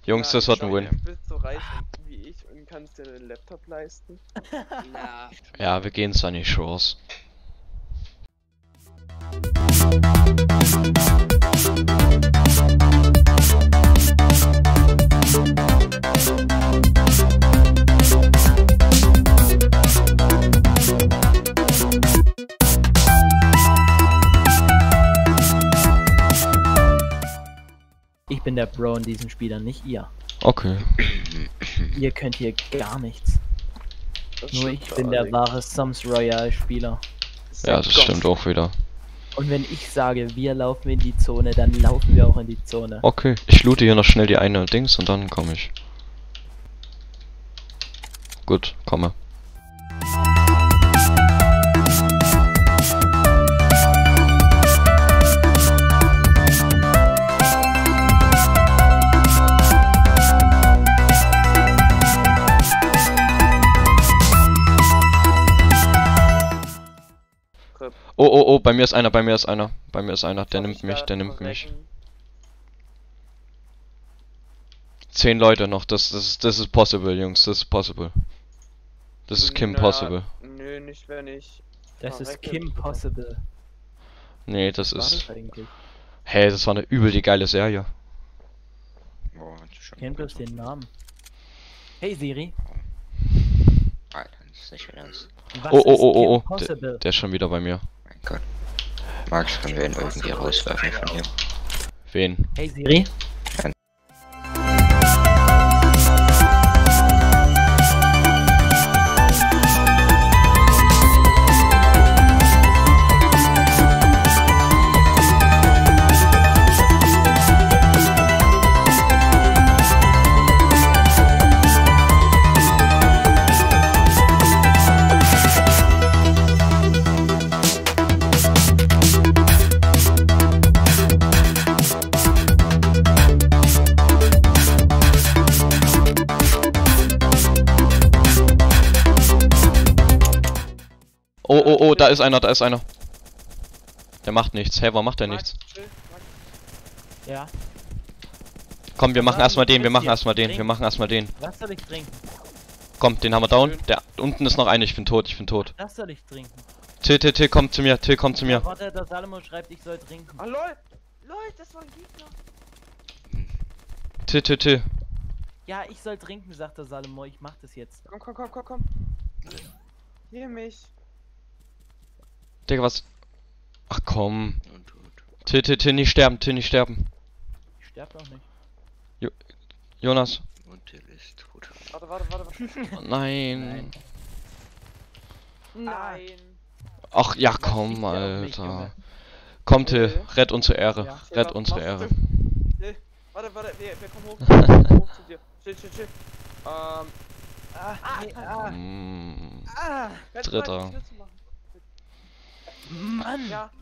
Jungs, das wird ein Win. Du bist so reich wie ich und kannst dir einen Laptop leisten. Na. Ja, wir gehen Sunny Shores. Ich bin der Bro in diesem Spieler, nicht ihr. Okay. Ihr könnt hier gar nichts. Nur ich bin der wahre Sums Royale Spieler. Ja, das stimmt auch wieder. Und wenn ich sage, wir laufen in die Zone, dann laufen wir auch in die Zone. Okay, ich loote hier noch schnell die eine Dings und dann komme ich. Gut, komme. Oh, oh, oh, bei mir ist einer, bei mir ist einer. Bei mir ist einer, der nimmt mich, der nimmt mich. 10 Leute noch, das ist possible, Jungs, das ist possible. Das ist Kim Possible. Nö, nicht wenn ich. Das ist Kim Possible. Nee, das Was ist... eigentlich? Hey, das war eine übel die geile Serie. Boah, das ist schon Kennt bloß den Namen. Hey Siri. Alter, das ist nicht mehr ernst. Was Oh, oh, ist oh, Kim oh, oh, Possible? der ist schon wieder bei mir. Mein Gott. Max, können wir ihn irgendwie rauswerfen von hier? Wen? Hey Siri. Oh, oh, oh, da ist einer, da ist einer. Der macht nichts. Hey, warum macht der nichts? Ja. Komm, wir machen erstmal den, wir machen erstmal den, wir machen erstmal den. Was soll ich trinken? Komm, den haben wir down. Der unten ist noch einer, ich bin tot, ich bin tot. Das soll ich trinken. Till, komm zu mir, Till, komm zu mir. Warte, der Salomo schreibt, ich soll trinken. Ah, lol! Lol, das war ein Gegner! Till. Ja, ich soll trinken, sagt der Salomo. Ich mach das jetzt. Komm. Hier mich. Digga, was? Ach komm. Till, nicht sterben, Ich sterb doch nicht. Jonas. Und Till ist tot. Warte. Oh, nein. Nein. Ach ja, Das komm, schießt ja auf mich, Alter. Junge. Komm, Till, rett unsere Ehre. Ja. Rett unsere Ehre. Warte, wir kommen hoch zu dir. Chill. Mm, Dritter. Dritter. Mann! Ja.